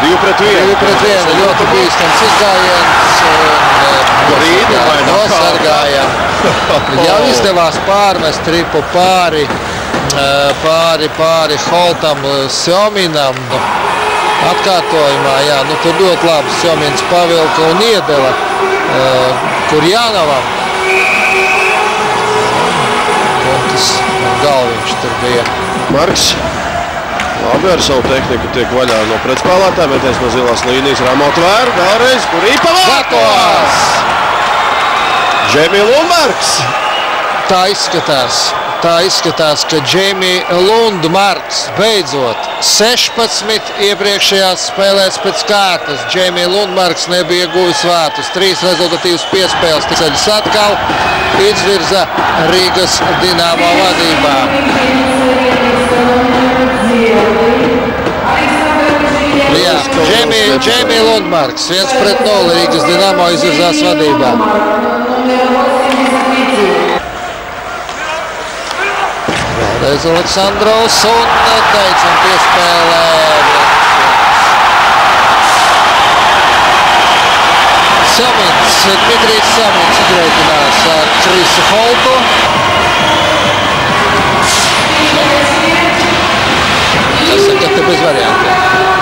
2 pret 1. Ļoti bīstams izgājiens. Nosargājām. Jau izdevās pārmest ripu pāri Holtam, Sjominam. Atkārtojumā, jā, nu tur ļoti labi Sjomins pavilka un iedeva Kurjanovam. Un tas galviņš tur bija. Marks labi ar savu tehniku tiek vaļā no pretspēlētājiem. Meties no zilās līnijas, Ramo tvēr, vēlreiz, kur īpavātos! Džemija Lundmarks! Tā izskatās, ka Džemija Lundmarks beidzot 16 iepriekšējās spēlēs pēc kārtas. Džemija Lundmarks nebija guvis vārtus. 3 rezultatīvas piespēles. Ceļas atkal izvirza Rīgas Dinamo vadībā. Jā, Džemija Lundmarks 1 pret 0 Rīgas Dinamo izvirzās vadībā. Vēlreiz Aleksandrovs un teicam piespēlē. Dmitrijs Samins izreikinās ar Krisu Holtu. Tas saka, te bez variantiem.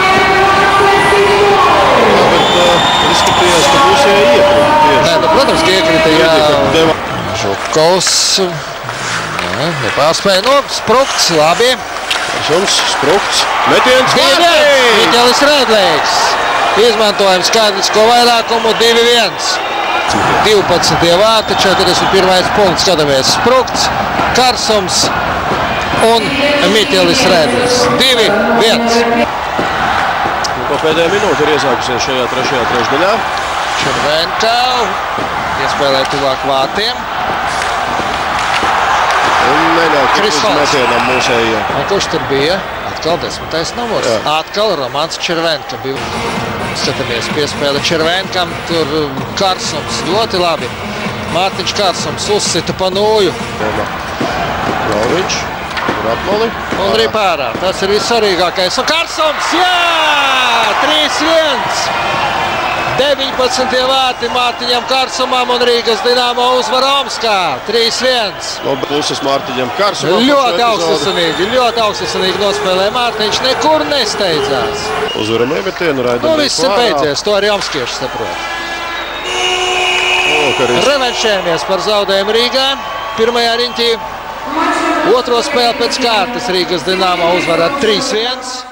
Izskatījās, ka būs iekrita. Nē, nu, protams, ka iekrita, jā. Žukovs. Nepārspēja, nu, Sprukts, labi. Sprukts, metiens, Miķelis Rēdlīgs. Izmantojam skaidrisko vairākumu 2-1. 12 vārti, 41. punkts. Skatāmies Sprukts, Karsums un Miķelis Rēdlīgs. 2-1. Ko pēdējā minūte ir iesākusies šajā trešajā trešdaļā. Červenka iespēlē tuvāk vārtiem. Un neļauj uz metienam mūsējiem. Kurš tur bija? Atkal 10. numurs. Jā. Atkal Romans Červenka bija. Skatāmies piespēle Červenkam. Tur Karsums ļoti labi. Mārtiņš Karsums uzsita pa nūju. Galviņš. Rapmoli. Un arī pārā. Tas ir vissvarīgākais. Un Karsums, jā! 3-1! 19 vārti Mārtiņam Karsumam un Rīgas Dinamo uzvar Omskā. 3-1. No puses Mārtiņam Karsumam. Ļoti augstasinīgi nospēlēja Mārtiņš. Nekur nesteidzās. Uzvaram iemetienu, raidam. Nu, viss ir beidzies. To arī omskieši saprot. Revenšējamies par zaudējumu Rīgā. Pirmajā riņķī. Otro spēli pēc kārtas Rīgas Dinamo uzvar ar 3-1.